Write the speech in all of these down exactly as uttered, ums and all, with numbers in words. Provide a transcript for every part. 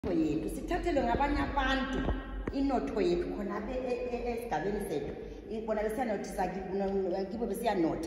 yethu sithathelwe ngabanye abantu inotho yethu khona esigabeni sethu ikona besiyanothisa kibo besiyanotha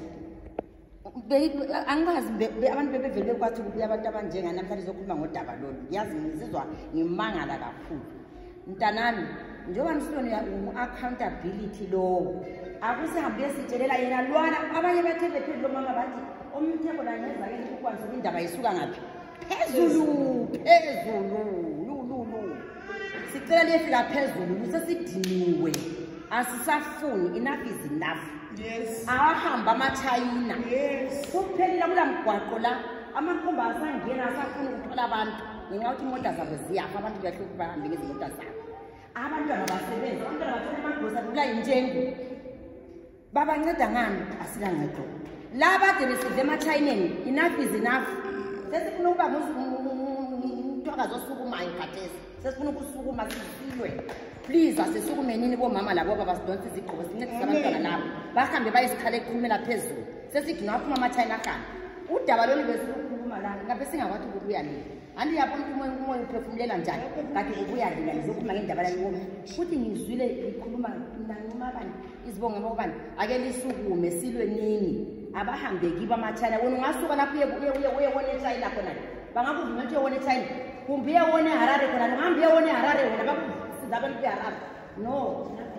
angazi abantu bebevele bekwathi ukuthi abantu abanjenga namhlanje zokhuluma ngodaba lolu ngiyazi ngizizwa ngimangala kakhulu mntanami njengoba nisoni accountability lo akusihambe sitshelela yena lwana abanye bathe bephezulu lo mama bathi umtheko la ngeza ke ukwazi indaba isuka ngapi phezulu phezulu sicela lefika phezulu sesidiniwe asisafuni enough is enough. Yes. Ahamba amaChina. Yes. Kuphelile kula mgwaqo la amakhomba asangena asafuna ukuthola abantu ngenxa ukuthi imoto zabo ziyafa abantu bayahluka bahambe ngezimoto zabo abantwana basebenza abantwana bathola amagosa kula injengo babanceda ngani asilancedo laba de besidle emaChineni enough is enough sesifuna ukuba umntwana zosukumayo khathesi sesifuna ukusukuma sifilwe please asisukumenini bomama labo baba sidonse izigqoko sincedise abantwana labo bahambe bayisikhala ekhulumela phezulu sesithi ngaphuma amaChina khona udaba lolu besikhuluma la ngabe singakwathi ukubuya lini andi yabona umoya umoya uphefumulela njani kanti ubuya lina ngizokhuluma ngendaba la yona futhi ngizwile ikhuluma noma bani izibonge ngobani ake lisukume silwe nini abahambe kiba amaChina wona ungasuka lapho uye uye uye wona eChina khona bangakuvuma ukuthi wona eChina kumbe wona eHarare khona ngihambe wona eHarare wona bakusiza abantu beHarare no